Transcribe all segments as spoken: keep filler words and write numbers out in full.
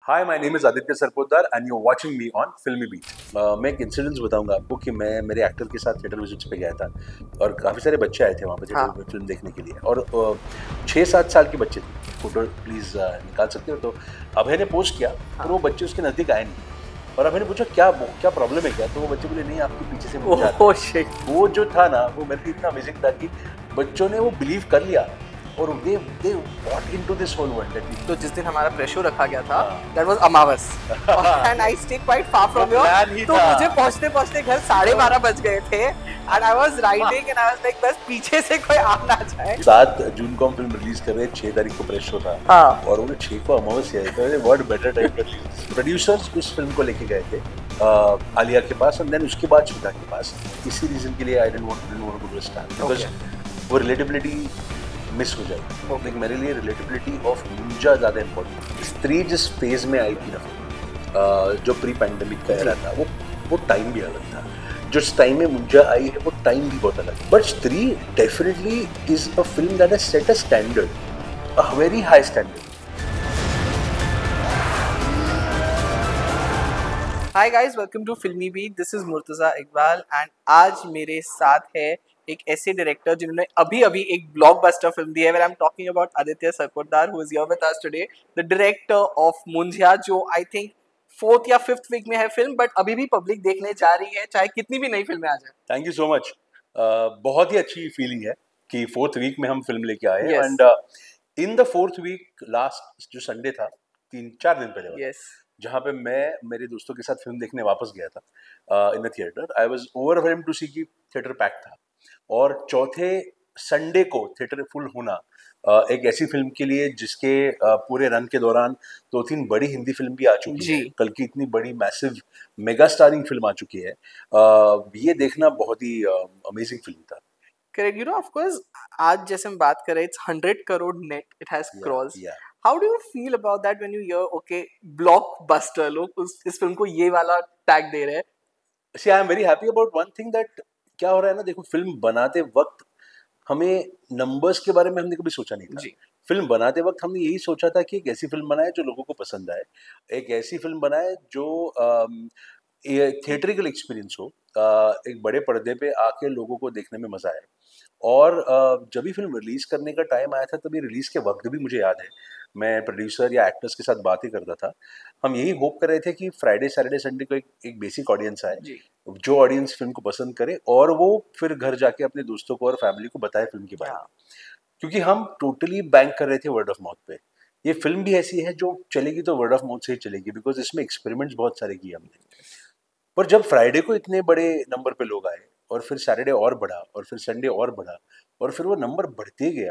Hi, my name is Aditya Sarpotdar and you are watching me on Filmibeat. मैं एक incidence बताऊंगा आपको कि मैं मेरे एक्टर के साथ थिएटर विजिट्स पे गया था और काफ़ी सारे बच्चे आए थे वहाँ पे थिएटर हाँ. में फिल्म देखने के लिए और छः सात साल के बच्चे थे। फोटो प्लीज़ निकाल सकते हो? तो अभय ने पोस्ट किया और वो बच्चे उसके नज़दीक आए नहीं और अभय ने पूछा क्या क्या प्रॉब्लम है क्या, तो वो बच्चे बोले नहीं आपके पीछे से मुझे आता है। वो जो था ना वो मेरे लिए इतना अमेजिंग था कि बच्चों ने वो बिलीव कर लिया और they they bought into this whole world। तो जिस दिन हमारा प्रेशो रखा गया था that was Amavas and I stay quite far from you, तो मुझे पहुंचते पहुंचते घर साढ़े बारह बज गए थे and I was riding and I was like बस पीछे से कोई आ ना जाए। सात जून को हम फिल्म रिलीज कर रहे, छह तारीख को प्रेशो था। हाँ. और उन्हें छह को अमावस्या है, तो व्हाट बेटर टाइम कर ली। प्रोड्यूसर्स इस फिल्म को लेके गए थे आलिया के पास और देन उसके बाद श्वेता के पास। इसी रीजन के लिए I didn't want didn't want to do star because वो रिलेटेबिलिटी मिस हो जाएगी। okay. मेरे लिए रिलेटेबिलिटी ऑफ मुंजा ज़्यादा इम्पोर्टेंट। स्त्री जिस फेज में आई थी ना, जो प्री पैंडेमिक का एरा था, वो वो टाइम भी अलग था। जो टाइम में मुंजा आई है वो टाइम भी बहुत अलग। But Stree definitely is a film that has set a standard, a very high standard. Hi guys, welcome to Filmibeat. This is Murtaza Iqbal and आज मेरे साथ है एक ऐसे डायरेक्टर जिन्होंने अभी अभी एक ब्लॉकबस्टर फिल्म दी है। I am talking about Aditya Sarpotdar who is here with us today, the director of Munjya, जो आई थिंक फोर्थ या फिफ्थ वीक में है फिल्म, बट अभी भी पब्लिक देखने जा रही है चाहे कितनी भी नई फिल्में आ जाए। Thank you so much. बहुत ही अच्छी फीलिंग है कि फोर्थ वीक में हम फिल्म लेके आए and in the fourth week last जो संडे था तीन चार दिन पहले yes. जहाँ पे मैं मेरे दोस्तों के साथ फिल्म देखने वापस गया था in the theatre, I was overwhelmed to see कि थिएटर पैक था। और चौथे संडे को थिएटर फुल होना एक ऐसी फिल्म के लिए जिसके पूरे रन के दौरान दो तीन बड़ी हिंदी फिल्म भी आ चुकी है, कल की इतनी बड़ी मैसिव मेगा स्टारिंग फिल्म आ चुकी है, ये देखना बहुत ही अमेजिंग फिल्म था। Correct, you know of course आज जैसे हम बात कर रहे हैं it's hundred crore net it has crossed. How do you feel about that when you hear okay blockbuster, लोग उस इस फिल्म को ये वाला टैग दे रहे हैं? See I am very happy about one thing that क्या हो रहा है ना, देखो फिल्म बनाते वक्त हमें नंबर्स के बारे में हमने कभी सोचा नहीं था जी। फिल्म बनाते वक्त हमने यही सोचा था कि एक ऐसी फिल्म बनाए जो लोगों को पसंद आए, एक ऐसी फिल्म बनाए जो थिएट्रिकल एक्सपीरियंस हो, आ, एक बड़े पर्दे पे आके लोगों को देखने में मजा आए। और आ, जब भी फिल्म रिलीज करने का टाइम आया था तभी रिलीज के वक्त भी मुझे याद है मैं प्रोड्यूसर या एक्टर्स के साथ बातें करता था। हम यही होप कर रहे थे कि फ्राइडे सैटरडे संडे को एक, एक बेसिक ऑडियंस आए, जो ऑडियंस फिल्म को पसंद करे और वो फिर घर जाके अपने दोस्तों को और फैमिली को बताए फिल्म के बारे में, क्योंकि हम टोटली बैंक कर रहे थे वर्ड ऑफ माउथ पे। ये फिल्म भी ऐसी है जो चलेगी तो वर्ड ऑफ माउथ से ही चलेगी, बिकॉज इसमें एक्सपेरिमेंट्स बहुत सारे किए हमने। पर जब फ्राइडे को इतने बड़े नंबर पे लोग आए और फिर सैटरडे और बढ़ा और फिर संडे और बढ़ा और फिर वो नंबर बढ़ते गया,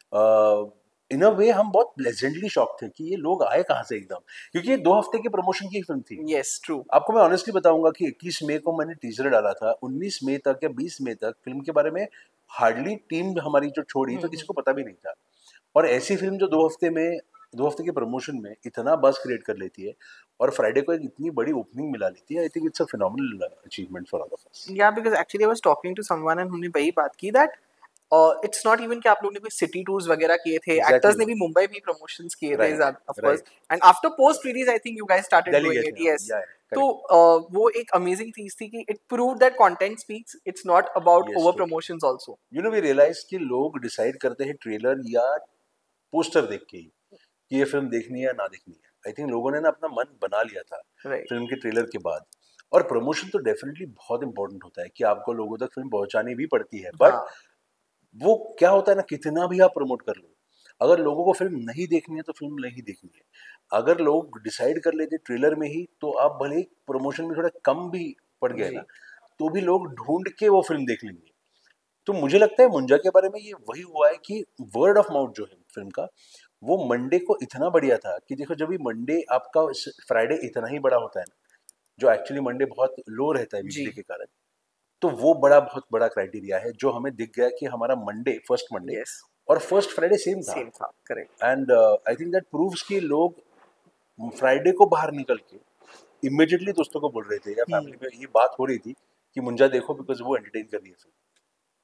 इन अ वे हम बहुत प्लेजेंटली शॉक थे कि ये लोग आए कहाँ से एकदम, क्योंकि ये दो हफ्ते के प्रमोशन की फिल्म थी। Yes true. आपको मैं ऑनेस्टली बताऊंगा कि इक्कीस मई को मैंने टीजर डाला था, उन्नीस मई तक या बीस मई तक फिल्म के बारे में हार्डली टीम हमारी जो छोड़ी तो किसी को पता भी नहीं था। और ऐसी फिल्म जो दो हफ्ते में दो हफ्ते के प्रमोशन में इतना बस क्रिएट कर लेती है और फ्राइडे को एक इतनी बड़ी ओपनिंग मिला लेती है, I think it's a phenomenal achievement for all of us. Yeah because actually I was talking to someone and उन्होंने वही बात की दैट और इट्स नॉट इवन कि आप लोगों ने कोई सिटी टूर्स वगैरह किए थे, एक्टर्स ने भी मुंबई भी प्रमोशंस किए थे of course, and after post release I think you guys started doing it. Yes, तो वो एक अमेजिंग चीज थी कि it proved that content speaks, it's not about over promotions also. You know we realise कि लोग डिसाइड करते हैं ट्रेलर या पोस्टर देख के कि ये फिल्म देखनी है या ना देखनी है। आई थिंक लोगों ने ना अपना मन बना लिया था फिल्म के ट्रेलर के बाद। और प्रमोशन तो डेफिनेटली बहुत इंपॉर्टेंट होता है कि आपको लोगों तक फिल्म पहुंचानी भी पड़ती है, बट वो क्या होता है ना, कितना भी आप प्रमोट कर लो, अगर लोगों को फिल्म नहीं देखनी है तो फिल्म नहीं देखनी है। अगर लोग डिसाइड कर लेते ट्रेलर में ही तो आप भले ही प्रमोशन में थोड़ा कम भी पड़ गए ना तो भी लोग ढूंढ के वो फिल्म देख लेंगे। तो मुझे लगता है मुंजा के बारे में ये वही हुआ है कि वर्ड ऑफ माउथ जो है फिल्म का, वो मंडे को इतना बढ़िया था कि देखो जब भी मंडे आपका फ्राइडे इतना ही बड़ा होता है ना, जो एक्चुअली मंडे बहुत लो रहता है वीकडे के कारण, तो वो बड़ा बहुत बड़ा क्राइटेरिया है जो हमें दिख गया कि हमारा मंडे फर्स्ट मंडे और फर्स्ट फ्राइडे सेम था। सेम था, correct. And I think that proves कि लोग फ्राइडे को बाहर निकल के इमीडिएटली दोस्तों को बोल रहे थे या फैमिली में ये बात हो रही थी कि मुंजा देखो बिकॉज वो एंटरटेन कर रही है film.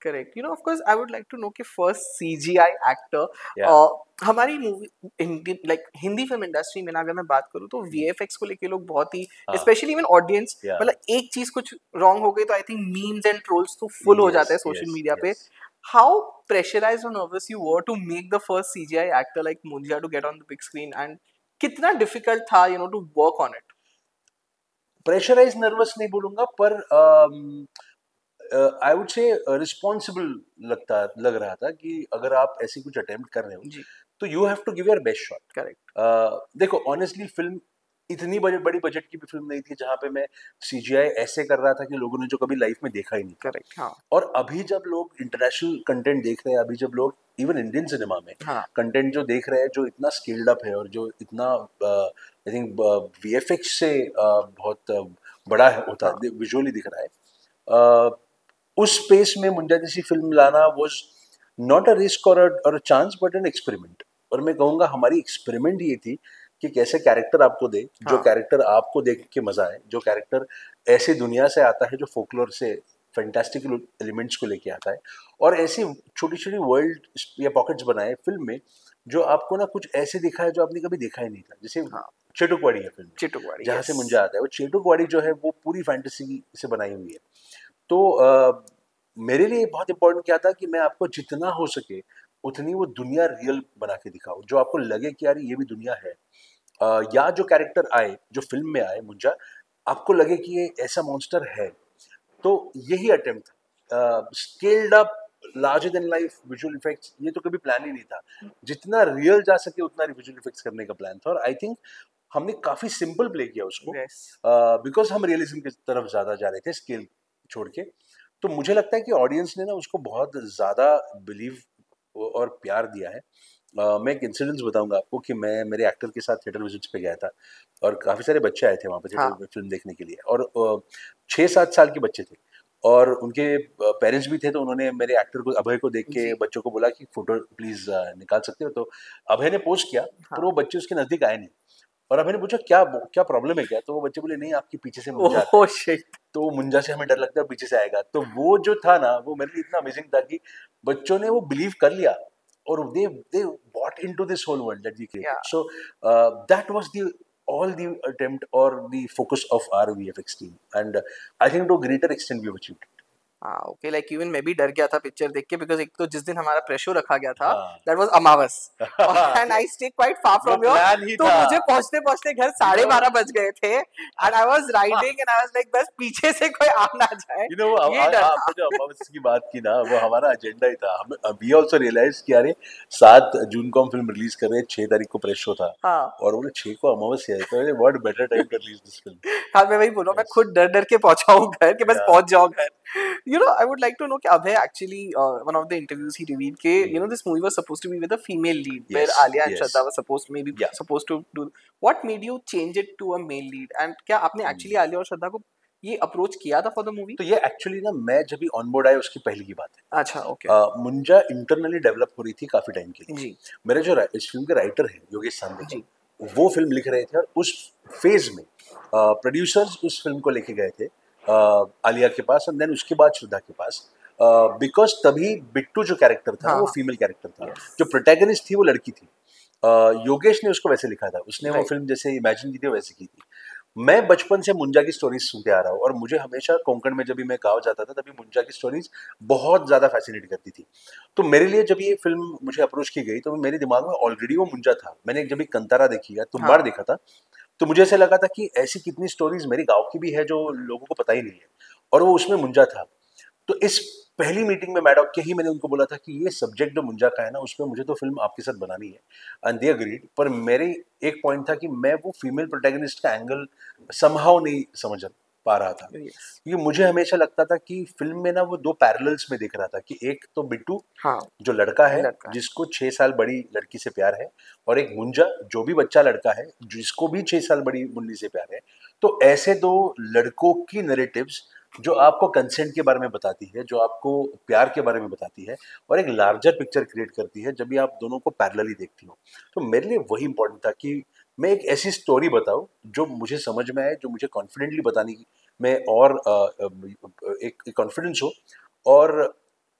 Correct. You know, of course, I would like to know कि first C G I actor, Yeah. uh, हमारी movie Hindi like Hindi film industry में ना अगर मैं बात करूँ तो V F X को लेके लोग बहुत ही हाँ. especially even audience Yeah. मतलब एक चीज कुछ wrong हो गई तो I think memes and trolls तो full हो Yes, जाता है social yes, media पे. yes. How pressurized or nervous you were to make the first C G I actor like Munja to get on the big screen and कितना difficult था you know to work on it? Pressurized, nervous नहीं बोलूँगा पर I would say responsible लगता लग रहा था कि अगर आप ऐसी कुछ अटेम्प्ट कर रहे हो जी. तो you have to give your best shot. Correct. देखो ऑनेस्टली फिल्म इतनी बड़ी बड़ी बजट की भी फिल्म नहीं थी जहाँ पे मैं सीजीआई ऐसे कर रहा था कि लोगों ने जो कभी लाइफ में देखा ही नहीं. करेक्ट. हाँ. और अभी जब लोग इंटरनेशनल कंटेंट देख रहे हैं, अभी जब लोग इवन इंडियन सिनेमा में कंटेंट जो देख रहे हैं जो इतना स्केल्ड अप है और जो इतना आई थिंक वीएफएक्स से uh, बहुत uh, बड़ा है होता है, विजुअली दिख रहा है, uh, उस स्पेस में मुंजा जैसी फिल्म लाना वाज नॉट अ रिस्क और a chance but an experiment. और मैं कहूँगा हमारी एक्सपेरिमेंट ये थी कि कैसे कैरेक्टर आपको दे, हाँ. जो कैरेक्टर आपको देख के मजा आए, जो कैरेक्टर ऐसी दुनिया से आता है जो फोकलोर से फैंटास्टिकल एलिमेंट्स को लेके आता है, और ऐसी छोटी छोटी वर्ल्ड या पॉकेट्स बनाए फिल्म में जो आपको ना कुछ ऐसे दिखाए जो आपने कभी देखा ही नहीं था. जैसे हाँ. चेटुकवाड़ी है फिल्म, चेटुकवाड़ी जहाँ से मुंजा आता है, वो चेटुकवाड़ी जो है वो पूरी फैंटेसी से बनाई हुई है. तो uh, मेरे लिए बहुत इंपॉर्टेंट क्या था कि मैं आपको जितना हो सके उतनी वो दुनिया रियल बना के दिखाऊं, जो आपको लगे कि यार ये भी दुनिया है. uh, या जो कैरेक्टर आए, जो फिल्म में आए मुंजा, आपको लगे कि ये ऐसा मॉन्स्टर है. तो यही अटेम्प्ट था. Scaled up larger than life visual effects ये तो कभी प्लान ही नहीं था. जितना रियल जा सके उतना विजुअल इफेक्ट्स करने का प्लान था. और आई थिंक हमने काफी सिंपल प्ले किया उसको, बिकॉज yes. uh, हम रियलिज्म की तरफ ज्यादा जा रहे थे स्केल छोड़ के. तो मुझे लगता है कि ऑडियंस ने ना उसको बहुत ज़्यादा बिलीव और प्यार दिया है. uh, मैं एक इंसिडेंस बताऊंगा आपको कि मैं मेरे एक्टर के साथ थिएटर विजिट्स पे गया था और काफ़ी सारे बच्चे आए थे वहाँ पे थिएटर हाँ. में फिल्म देखने के लिए, और uh, छः सात साल के बच्चे थे और उनके पेरेंट्स भी थे. तो उन्होंने मेरे एक्टर को, अभय को देख के बच्चों को बोला कि फ़ोटो प्लीज़ निकाल सकते हो. तो अभय ने पोस्ट किया हाँ. पर वो बच्चे उसके नज़दीक आए नहीं. और अभी ने पूछा क्या क्या प्रॉब्लम है क्या, तो वो बच्चे बोले नहीं आपके पीछे से मुंजा आता है. तो मुंजा से हमें डर लगता है पीछे से आएगा. तो वो जो था ना वो मेरे लिए इतना अमेजिंग था कि बच्चों ने वो बिलीव कर लिया और they they bought into this whole world that we created. So that was the all the attempt or the focus of our V F X team, and uh, I think to a greater extent we have achieved it. हाँ okay, like even मैं भी डर गया था picture देख के, because एक तो जिस दिन हमारा प्रेशर रखा गया था that was amavas and I stay quite far from your, तो मुझे पहुंचते पहुंचते घर साढ़े बारह बज गए थे and I was riding and I was like बस पीछे से कोई आ ना जाए. यू नो आपने जो अमावस की बात की ना वो हमारा एजेंडा ही था. हम वी आल्सो रियलाइज कि अरे सात जून को हम फिल्म रिलीज कर रहे हैं, छह तारीख को प्रेस शो था हाँ. और बोले छह को अमावस है तो what better time to release this film. हां मैं वही बोल रहा हूं, मैं खुद डर डर के पहुंचा हूं घर कि बस पहुंच जाओ घर. You know, I would like to know कि Abhay actually uh, one of the interviews he revealed कि you know this movie was supposed to be with a female lead, yes, where Alia and yes. Shraddha were supposed maybe yeah. supposed to do. What made you change it to a male lead? And क्या आपने actually Alia और श्रद्धा को ये approach किया था for the movie? तो ये actually ना मैं जब भी ऑन बोर्ड आया उसकी पहले की बात है. अच्छा okay. okay. uh, Munjya internally develop हो रही थी काफी टाइम के लिए जी. मेरे जो इस फिल्म के राइटर हैं योगेश सांदे जी, वो फिल्म लिख रहे थे और उस फेज में प्रोड्यूसर्स uh, उस फिल्म को लेके गए थे Uh, आलिया के पास एंड देन उसके बाद श्रद्धा के पास, बिकॉज uh, तभी बिट्टू जो कैरेक्टर था हाँ, वो फीमेल कैरेक्टर था. yes. जो प्रोटैगनिस्ट थी वो लड़की थी. uh, योगेश ने उसको वैसे लिखा था, उसने right. वो फिल्म जैसे इमेजिन की थी वैसे की थी. मैं बचपन से मुंजा की स्टोरीज सुनते आ रहा हूँ और मुझे हमेशा कोंकण में जब भी मैं गाँव जाता था तभी मुंजा की स्टोरीज बहुत ज़्यादा फैसिनेट करती थी. तो मेरे लिए जब ये फिल्म मुझे अप्रोच की गई तो मेरे दिमाग में ऑलरेडी वो मुंजा था. मैंने जब भी कंतारा देखी या तुम्बाड़ हाँ. देखा था तो मुझे ऐसा लगा था कि ऐसी कितनी स्टोरीज मेरे गांव की भी है जो लोगों को पता ही नहीं है, और वो उसमें मुंजा था. तो इस पहली मीटिंग में मैडॉक के ही मैंने उनको बोला था कि ये सब्जेक्ट जो मुंजा का है ना उसमें मुझे तो फिल्म आपके साथ बनानी है, एंड दे एग्रीड. पर मेरे एक पॉइंट था कि मैं वो फीमेल प्रोटैगनिस्ट का एंगल समहाउ नहीं समझ पा रहा था. ये मुझे हमेशा लगता था कि फिल्म में ना वो दो पैरेलल्स में दिख रहा था कि एक तो बिट्टू हाँ, जो लड़का है लड़का। जिसको छह साल बड़ी लड़की से प्यार है, और एक मुंजा जो भी बच्चा लड़का है जिसको भी छह साल बड़ी मुन्नी से प्यार है. तो ऐसे दो लड़कों की नैरेटिव्स जो आपको कंसेंट के बारे में बताती है, जो आपको प्यार के बारे में बताती है और एक लार्जर पिक्चर क्रिएट करती है जब भी आप दोनों को पैरेलली देखती हो. तो मेरे लिए वही इंपॉर्टेंट था कि मैं एक ऐसी स्टोरी बताऊं जो मुझे समझ में आए, जो मुझे कॉन्फिडेंटली बताने की में और एक कॉन्फिडेंस हो, और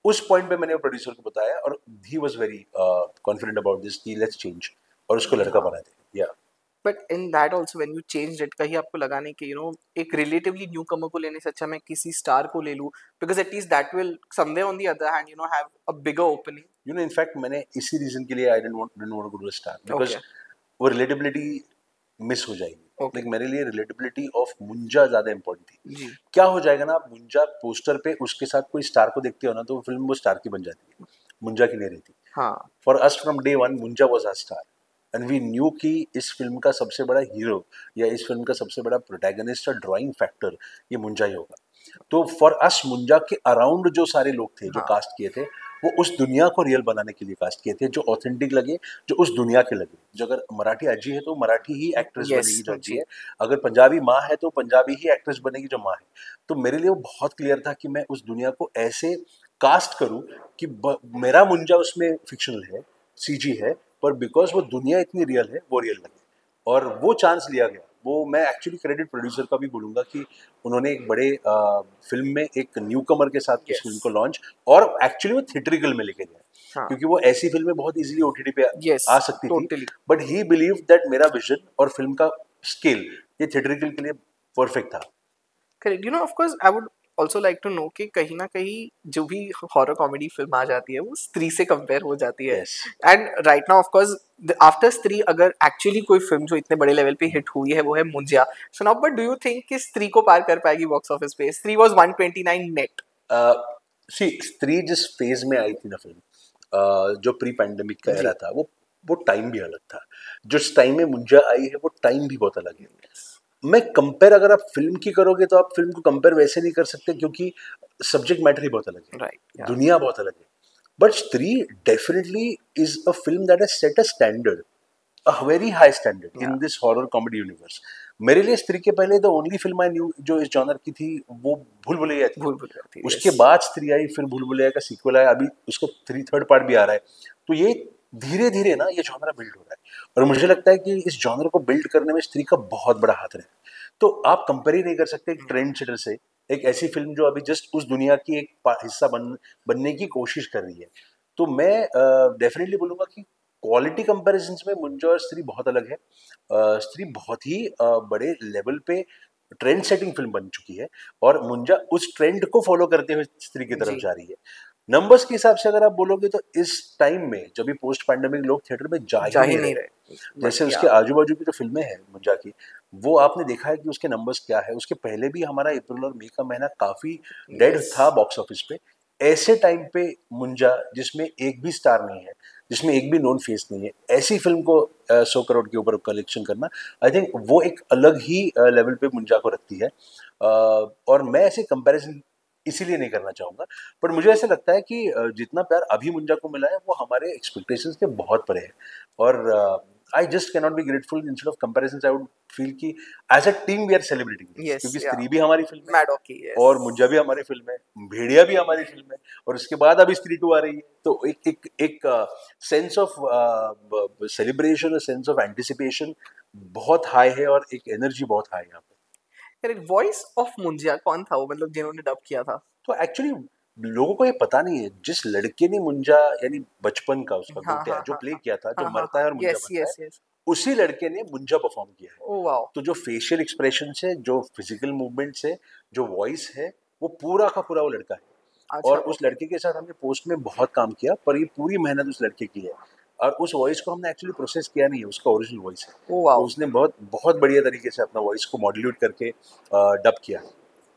उस पॉइंट पे मैंने प्रोड्यूसर को बताया और he was very confident about this कि लेट्स चेंज, और उसको लड़का बना दे। या but in that also when you changed it, कहीं आपको लगा नहीं कि यू नो एक रिलेटिवली न्यू कमर को लेने से अच्छा मैं किसी स्टार को ले लूं, because at least that will somewhere on the other hand you know have a bigger opening? You know in fact मैंने इसी रीजन के लिए I didn't want didn't want to go to star, because वो relatability miss हो जाएगी। Okay. like, मेरे लिए relatability of मुंजा ज्यादा इंपॉर्टेंट थी। जी। क्या हो जाएगा ना, आप मुंजा पोस्टर पे उसके साथ कोई स्टार को देखते हो ना, तो वो फिल्म वो स्टार की बन जाती है, मुंजा की नहीं रहती। हाँ। For us from day one Munjya was our star and we knew कि इस फिल्म का सबसे बड़ा हीरो या इस फिल्म का सबसे बड़ा प्रोटैगनिस्ट और ड्राइंग फैक्टर ये मुंजा ही होगा। तो फॉर अस मुंजा के अराउंड जो सारे लोग थे जो हाँ। कास्ट किए थे, वो उस दुनिया को रियल बनाने के लिए कास्ट किए थे, जो ऑथेंटिक लगे, जो उस दुनिया के लगे। जो अगर मराठी अजी है तो मराठी ही एक्ट्रेस yes, बनेगी जो अजी है, अगर पंजाबी माँ है तो पंजाबी ही एक्ट्रेस बनेगी जो माँ है। तो मेरे लिए वो बहुत क्लियर था कि मैं उस दुनिया को ऐसे कास्ट करूं कि मेरा मुंजा उसमें फिक्शनल है, सीजी है, पर बिकॉज वो दुनिया इतनी रियल है वो रियल लगे, और वो चांस लिया गया। वो मैं एक्चुअली क्रेडिट प्रोड्यूसर का भी बोलूंगा कि उन्होंने एक बड़े आ, फिल्म में एक न्यू कमर के साथ yes. इस फिल्म को लॉन्च, और एक्चुअली वो थिएट्रिकल में लेके गए। हाँ. क्योंकि वो ऐसी फिल्में बहुत इजीली ओटीटी पे yes, आ सकती totally. थी, बट ही बिलीव दैट मेरा विजन और फिल्म का स्केल ये थिएट्रिकल के लिए परफेक्ट था। Correct. You know of course I would also like to know कि कहीं ना कहीं जो भी हॉरर कॉमेडी फिल्म आ जाती है वो स्त्री से कंपेयर हो जाती है, and right now of course after Stree अगर एक्चुअली कोई फिल्म जो इतने बड़े लेवल पे हिट हुई है वो है Munjya. So now but do you think कि स्त्री को पार कर पाएगी बॉक्स ऑफिस पे? Stree was one twenty nine net. See Stree जिस फेज में आई थी ना फिल्म, uh, जो प्री पैंडेमिक का एरा था, वो वो टाइम भी अलग था। जिस टाइम में मुंजिया आई है वो टाइम भी बहुत अलग है। मैं कंपेयर, अगर आप फिल्म की करोगे तो आप फिल्म को कंपेयर वैसे नहीं कर सकते क्योंकि सब्जेक्ट मैटर ही बहुत अलग है, right, yeah. दुनिया बहुत अलग है। But Stree definitely is a film that has set a standard, a very high standard in this horror comedy universe. मेरे लिए स्त्री के पहले the only film I knew जो इस जॉनर की थी वो भूल भुलैया थी। भूल भुलैया थी। उसके yes. बाद स्त्री आई, फिर भूल भुलैया का सीक्वल आया, अभी उसका थ्री थर्ड पार्ट भी आ रहा है। तो ये धीरे धीरे ना ये जॉनर बिल्ड हो रहा है, और मुझे लगता है कि इस जॉनर को बिल्ड करने में स्त्री का बहुत बड़ा हाथ रहा है। तो आप कंपेयर ही नहीं कर सकते एक ट्रेंड सेटर से, एक ऐसी फिल्म जो अभी जस्ट उस दुनिया की एक हिस्सा बन बनने की कोशिश कर रही है। तो मैं डेफिनेटली uh, बोलूँगा कि क्वालिटी कंपैरिजंस में मुंजा और स्त्री बहुत अलग है। uh, स्त्री बहुत ही uh, बड़े लेवल पे ट्रेंड सेटिंग फिल्म बन चुकी है, और मुंजा उस ट्रेंड को फॉलो करते हुए स्त्री की तरफ जा रही है। नंबर्स के हिसाब से अगर आप बोलोगे तो इस टाइम में जब भी पोस्ट पैंडेमिक लोग थिएटर में जा, जा ही नहीं रहे, जैसे उसके आजू बाजू की जो फिल्में हैं मुंजा की, वो आपने देखा है कि उसके नंबर्स क्या है। उसके पहले भी हमारा अप्रैल और मई का महीना काफी डेड था बॉक्स ऑफिस पे। ऐसे टाइम पे मुंजा, जिसमें एक भी स्टार नहीं है, जिसमें एक भी नोन फेस नहीं है, ऐसी फिल्म को सौ करोड़ के ऊपर कलेक्शन करना, आई थिंक वो एक अलग ही लेवल पे मुंजा को रखती है। और मैं ऐसे कंपैरिजन इसीलिए नहीं करना चाहूंगा, पर मुझे ऐसा लगता है कि जितना प्यार अभी मुंजा को मिला है वो हमारे एक्सपेक्टेशंस के बहुत परे है। और I just can not be grateful instead of comparisons. I would feel कि as a team we are celebrating, क्योंकि स्त्री भी हमारी फिल्म है, yes. और मुंजा भी हमारी फिल्म है, भेड़िया भी हमारी फिल्म है, और उसके बाद अभी स्त्री टू आ रही है। तो एक एक एक sense of celebration, sense of anticipation बहुत हाई है, और एक एनर्जी बहुत हाई है यहाँ पे। वॉइस ऑफ मुंजिया कौन था वो, मतलब जिन्होंने डब किया था? तो एक्चुअली लोगों को ये पता नहीं है, जिस लड़के ने मुंजा यानी बचपन का उसका हाँ, हाँ, जो हाँ, प्ले किया था, जो हाँ, मरता है और मुंजा बनता yes, है, yes. उसी लड़के ने मुंजा परफॉर्म किया है। oh, wow. तो जो फेशियल एक्सप्रेशन है, जो फिजिकल मूवमेंट है, जो वॉइस है, वो पूरा का पूरा वो लड़का है। अच्छा, और उस लड़के के साथ हमने पोस्ट में बहुत काम किया, पर ये पूरी मेहनत उस लड़के की है, और उस वॉइस को हमने एक्चुअली प्रोसेस किया नहीं है, उसका ओरिजिनल वॉइस है। oh, wow. तो उसने बहुत बहुत बढ़िया तरीके से अपना वॉइस को मॉड्यूलेट करके डब किया।